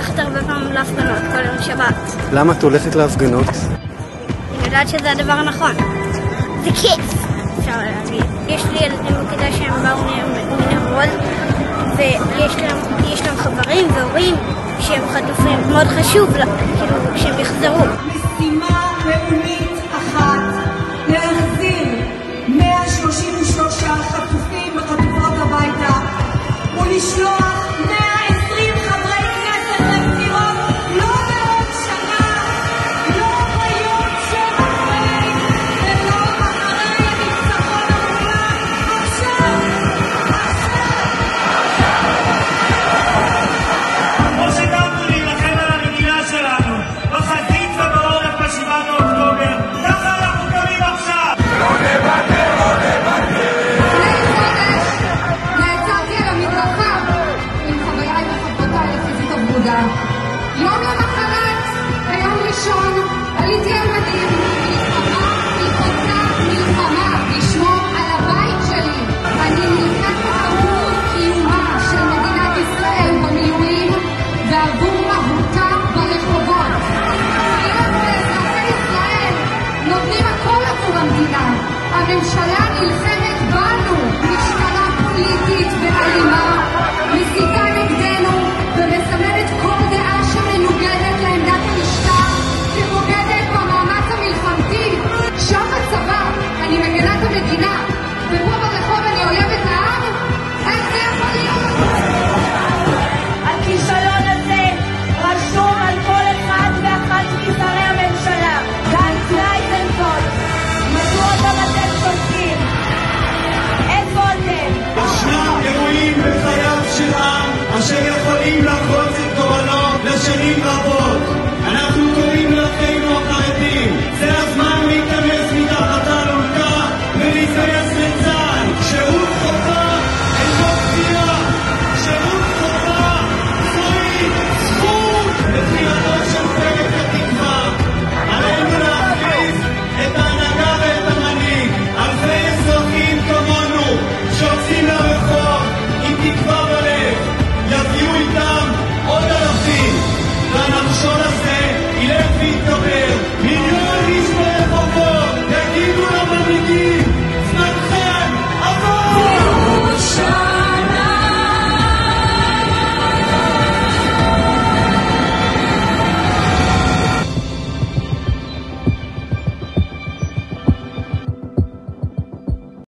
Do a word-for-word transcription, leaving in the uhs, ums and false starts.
הולכת הרבה פעמים להפגנות, כל יום שבת. למה את הולכת להפגנות? אני יודעת שזה הדבר הנכון. זה כיף, אפשר להגיד. יש לי ילדים בכיתה שהם באו מנהרול, ויש להם, יש להם חברים והורים שהם חטופים. מאוד חשוב כאילו, שהם יחזרו. משימה לאומית אחת, להחזיר מאה שלושים ושלושה חטופים וחטופות הביתה, ולשלוח מאה ועשרים חברי כנסת לבחירות, לא בעוד שנה, לא ביום שאחרי, ולא אחרי הניצחון המוחלט. עכשיו, כמו שדאגנו להילחם על המדינה שלנו, בחזית ובעורף בשבעה באוקטובר, ככה אנחנו קמים עכשיו. לא נוותר, לא נוותר. יום למחרת, ביום ראשון, עליתי על